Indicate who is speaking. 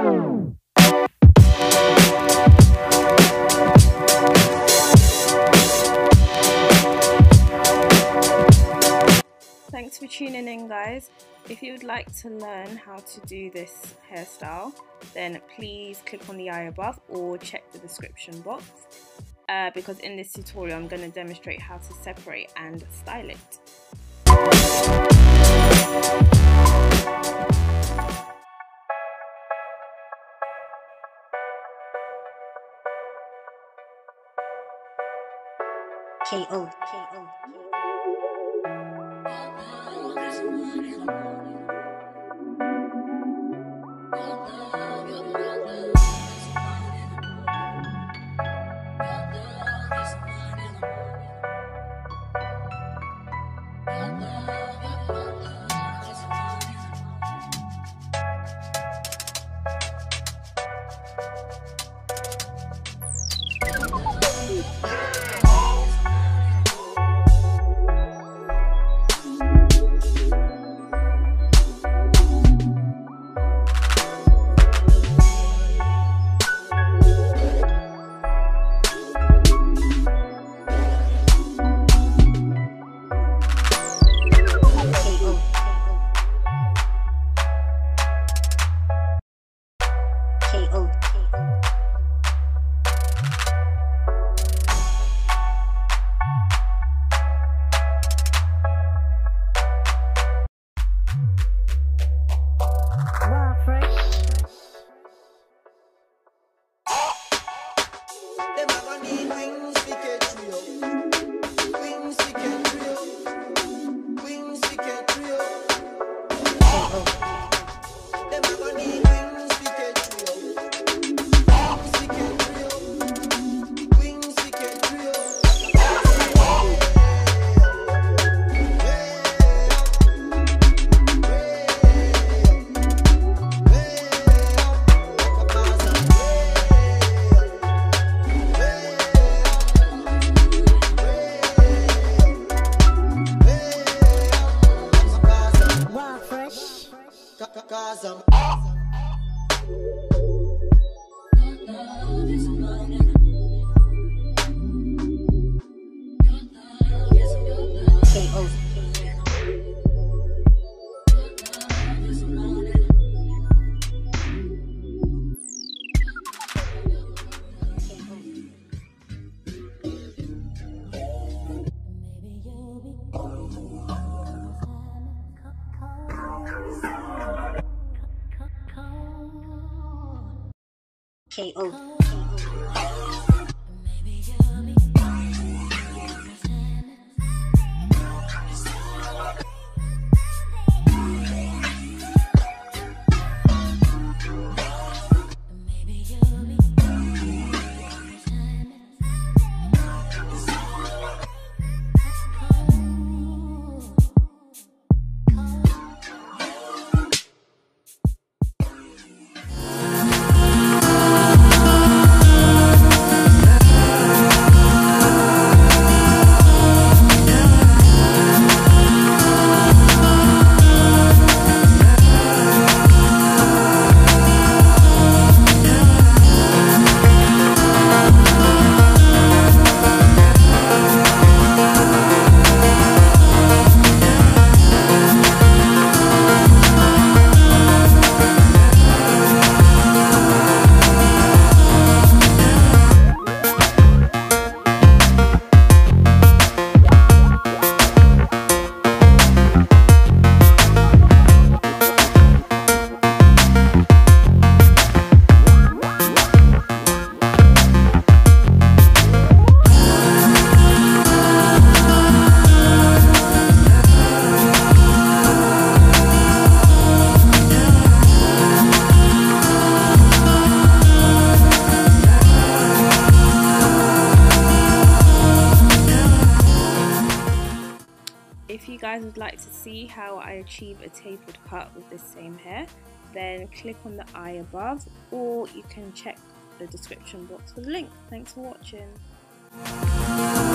Speaker 1: Thanks for tuning in, guys. If you would like to learn how to do this hairstyle, then please click on the eye above or check the description box, because in this tutorial I'm going to demonstrate how to separate and style it.
Speaker 2: KO. KO.
Speaker 1: If you guys would like to see how I achieve a tapered cut with this same hair, then click on the eye above, or you can check the description box for the link. Thanks for watching.